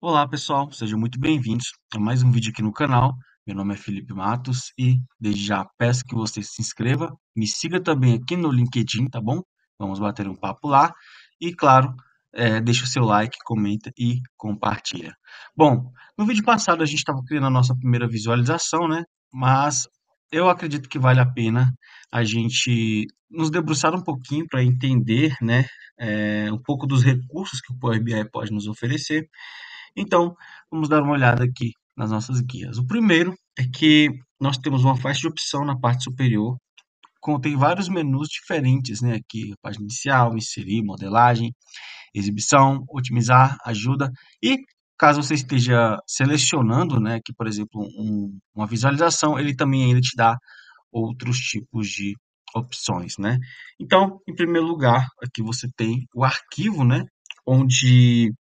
Olá pessoal, sejam muito bem-vindos a mais um vídeo aqui no canal. Meu nome é Felipe Matos e desde já peço que você se inscreva, me siga também aqui no LinkedIn, tá bom? Vamos bater um papo lá e, claro, deixa o seu like, comenta e compartilha. Bom, no vídeo passado a gente estava criando a nossa primeira visualização, né? Mas eu acredito que vale a pena a gente nos debruçar um pouquinho para entender, né, um pouco dos recursos que o Power BI pode nos oferecer. Então, vamos dar uma olhada aqui nas nossas guias. O primeiro é que nós temos uma faixa de opção na parte superior, contém vários menus diferentes, né? Aqui, página inicial, inserir, modelagem, exibição, otimizar, ajuda. E caso você esteja selecionando, né, aqui, por exemplo, uma visualização, ele também ainda te dá outros tipos de opções, né? Então, em primeiro lugar, aqui você tem o arquivo, né? Onde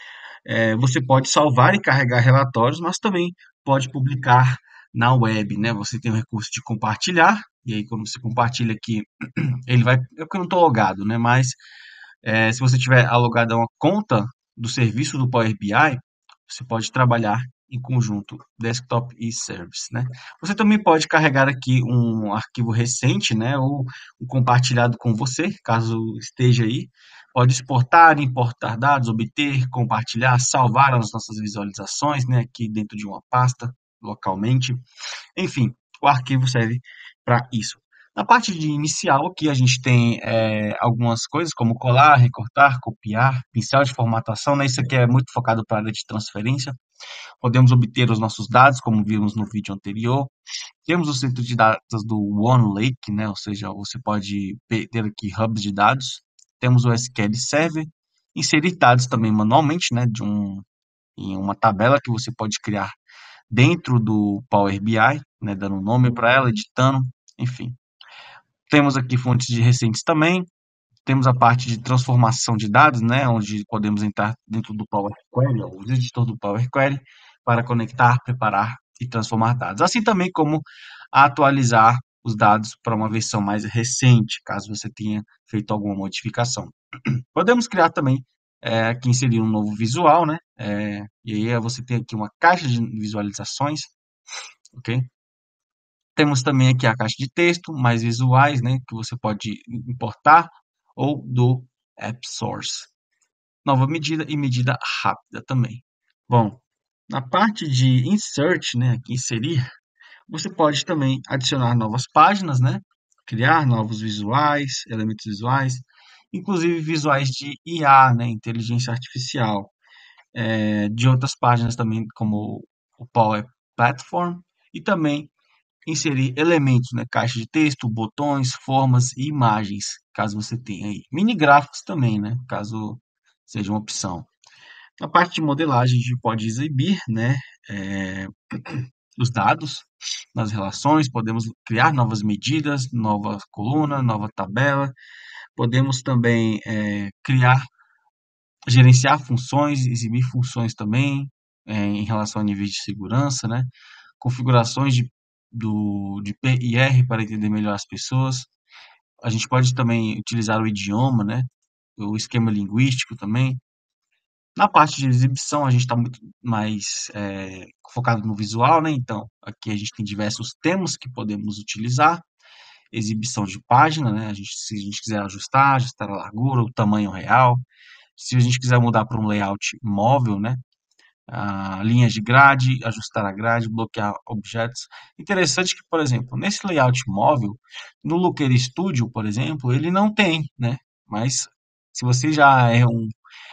você pode salvar e carregar relatórios, mas também pode publicar na web, né? Você tem o recurso de compartilhar, e aí quando você compartilha aqui, ele vai. É porque eu não estou logado, né? Mas se você tiver alugado a uma conta do serviço do Power BI, você pode trabalhar em conjunto, desktop e service, né? Você também pode carregar aqui um arquivo recente, né? Ou um compartilhado com você, caso esteja aí. Pode exportar, importar dados, obter, compartilhar, salvar as nossas visualizações, né? Aqui dentro de uma pasta, localmente. Enfim, o arquivo serve para isso. Na parte de inicial, aqui a gente tem algumas coisas como colar, recortar, copiar, pincel de formatação, né? Isso aqui é muito focado para a área de transferência. Podemos obter os nossos dados, como vimos no vídeo anterior. Temos o centro de dados do OneLake, né? Ou seja, você pode ter aqui hubs de dados. Temos o SQL Server, inserir dados também manualmente, né? Em uma tabela que você pode criar dentro do Power BI, né, dando um nome para ela, editando, enfim. Temos aqui fontes de recentes também, temos a parte de transformação de dados, né, onde podemos entrar dentro do Power Query, ou o editor do Power Query, para conectar, preparar e transformar dados. Assim também como atualizar os dados para uma versão mais recente, caso você tenha feito alguma modificação. Podemos criar também, aqui inserir um novo visual, né? E aí você tem aqui uma caixa de visualizações, ok? Temos também aqui a caixa de texto, mais visuais, né, que você pode importar ou do App Source. Nova medida e medida rápida também. Bom, na parte de insert, né, aqui inserir, você pode também adicionar novas páginas, né, criar novos visuais, elementos visuais, inclusive visuais de IA, né, inteligência artificial, de outras páginas também, como o Power Platform, e também inserir elementos, né? Caixa de texto, botões, formas e imagens, caso você tenha aí. Mini gráficos também, né? Caso seja uma opção. Na parte de modelagem, a gente pode exibir, né? eh, os dados nas relações, podemos criar novas medidas, nova coluna, nova tabela. Podemos também criar, gerenciar funções, exibir funções também, em relação a níveis de segurança, né? Configurações de P e R para entender melhor as pessoas. A gente pode também utilizar o idioma, né? O esquema linguístico também. Na parte de exibição, a gente está muito mais focado no visual, né? Então, aqui a gente tem diversos temas que podemos utilizar. Exibição de página, né? Se a gente quiser ajustar, ajustar a largura, o tamanho real. Se a gente quiser mudar para um layout móvel, né? Linhas de grade, ajustar a grade, bloquear objetos. Interessante que, por exemplo, nesse layout móvel, no Looker Studio, por exemplo, ele não tem, né? Mas se você já é um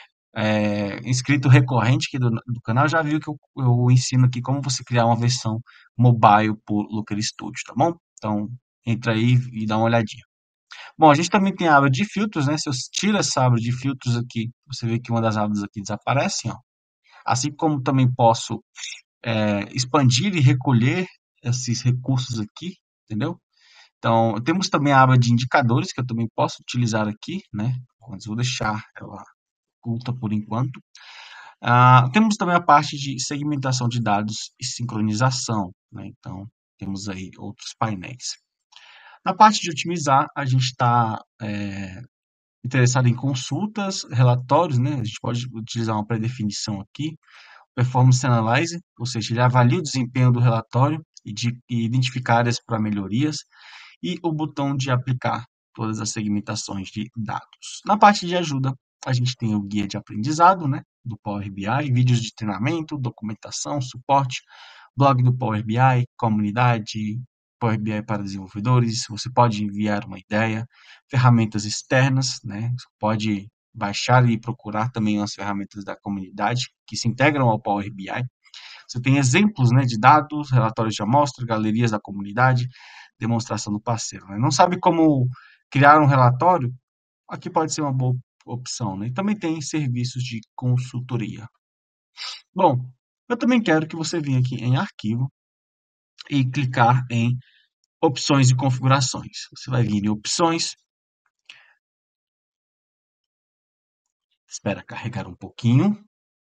inscrito recorrente aqui do canal, já viu que eu ensino aqui como você criar uma versão mobile por Looker Studio, tá bom? Então, entra aí e dá uma olhadinha. Bom, a gente também tem a aba de filtros, né? Se eu tiro essa aba de filtros aqui, você vê que uma das abas aqui desaparece, ó. Assim como também posso expandir e recolher esses recursos aqui, entendeu? Então, temos também a aba de indicadores, que eu também posso utilizar aqui, né? Mas vou deixar ela oculta por enquanto. Temos também a parte de segmentação de dados e sincronização, né? Então, temos aí outros painéis. Na parte de otimizar, a gente está interessado em consultas, relatórios, né? A gente pode utilizar uma pré-definição aqui, Performance Analyze, ou seja, ele avalia o desempenho do relatório e identificar áreas para melhorias, e o botão de aplicar todas as segmentações de dados. Na parte de ajuda, a gente tem o guia de aprendizado, né, do Power BI, vídeos de treinamento, documentação, suporte, blog do Power BI, comunidade, Power BI para desenvolvedores, você pode enviar uma ideia, ferramentas externas, né, você pode baixar e procurar também as ferramentas da comunidade que se integram ao Power BI. Você tem exemplos, né, de dados, relatórios de amostra, galerias da comunidade, demonstração do parceiro. Né? Não sabe como criar um relatório? Aqui pode ser uma boa opção. Né? E também tem serviços de consultoria. Bom, eu também quero que você venha aqui em arquivo e clicar em opções e configurações. Você vai vir em opções, espera carregar um pouquinho.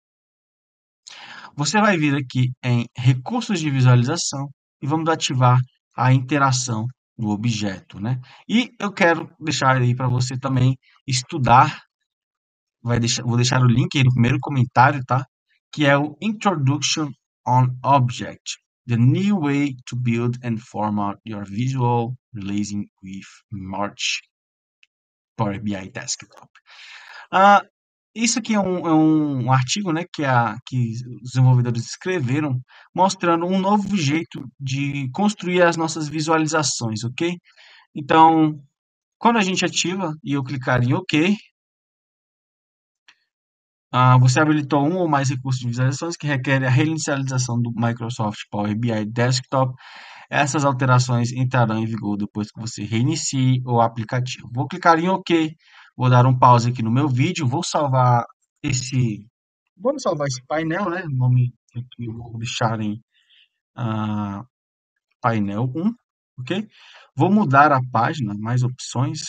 Você vai vir aqui em recursos de visualização e vamos ativar a interação do objeto, né? E eu quero deixar aí para você também estudar, vou deixar o link aí no primeiro comentário, tá? Que é o Introduction on Object, the new way to build and format your visual releasing with March Power BI Desktop. Ah, isso aqui é um artigo, né, que os desenvolvedores escreveram, mostrando um novo jeito de construir as nossas visualizações, ok? Então, quando a gente ativa e eu clicar em OK, você habilitou um ou mais recursos de visualizações que requerem a reinicialização do Microsoft Power BI Desktop. Essas alterações entrarão em vigor depois que você reinicie o aplicativo. Vou clicar em OK, vou dar um pause aqui no meu vídeo, esse, vamos salvar esse painel, né? O nome aqui eu vou deixar em ah, painel 1, ok? Vou mudar a página, mais opções,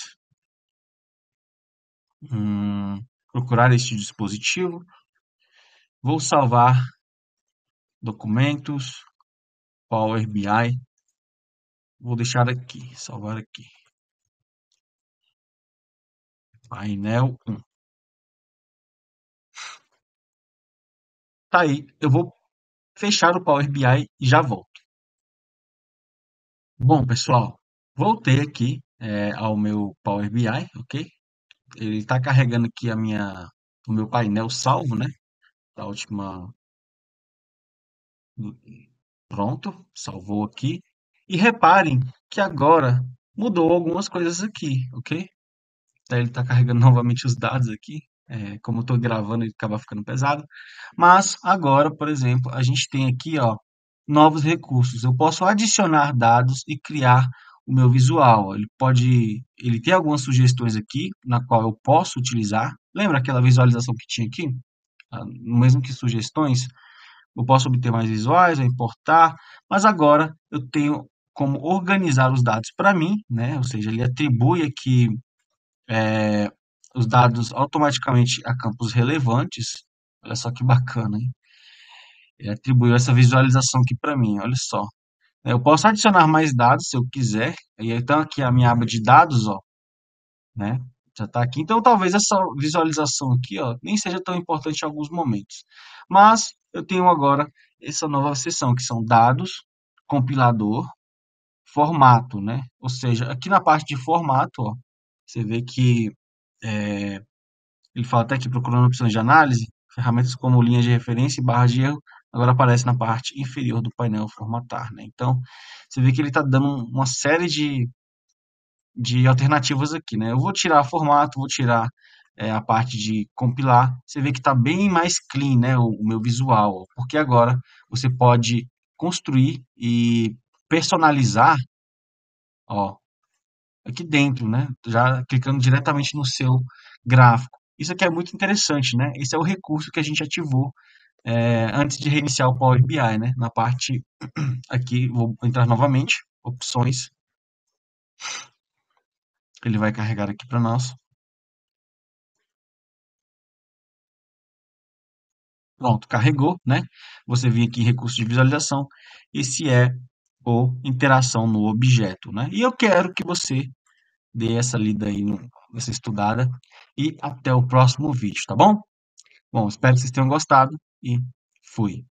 procurar este dispositivo, vou salvar documentos, Power BI, vou deixar aqui, salvar aqui, painel 1. Tá aí, eu vou fechar o Power BI e já volto. Bom, pessoal, voltei aqui ao meu Power BI, ok? Ele está carregando aqui o meu painel salvo, né? Da última. Pronto, salvou aqui. E reparem que agora mudou algumas coisas aqui, ok? Ele está carregando novamente os dados aqui. Como eu estou gravando, ele acaba ficando pesado. Mas agora, por exemplo, a gente tem aqui, ó, novos recursos. Eu posso adicionar dados e criar o meu visual. Ele tem algumas sugestões aqui na qual eu posso utilizar. Lembra aquela visualização que tinha aqui? Mesmo que sugestões, eu posso obter mais visuais, importar, mas agora eu tenho como organizar os dados para mim, né? Ou seja, ele atribui aqui os dados automaticamente a campos relevantes. Olha só que bacana, hein? Ele atribuiu essa visualização aqui para mim, olha só. Eu posso adicionar mais dados se eu quiser. E então aqui a minha aba de dados, ó, né? Já está aqui. Então talvez essa visualização aqui, ó, nem seja tão importante em alguns momentos. Mas eu tenho agora essa nova seção que são dados, compilador, formato, né? Ou seja, aqui na parte de formato, ó, você vê que ele fala até aqui procurando opções de análise, ferramentas como linhas de referência e barras de erro, agora aparece na parte inferior do painel formatar, né? Então, você vê que ele está dando uma série de alternativas aqui, né? Eu vou tirar formato, vou tirar a parte de compilar. Você vê que está bem mais clean, né? O meu visual, ó, porque agora você pode construir e personalizar, ó, aqui dentro, né? Já clicando diretamente no seu gráfico. Isso aqui é muito interessante, né? Esse é o recurso que a gente ativou antes de reiniciar o Power BI, né? Na parte aqui, vou entrar novamente, opções, ele vai carregar aqui para nós. Pronto, carregou, né? Você vem aqui em recurso de visualização. Esse é o interação no objeto, né? E eu quero que você dê essa lida aí, essa estudada. E até o próximo vídeo, tá bom? Bom, espero que vocês tenham gostado e Fui.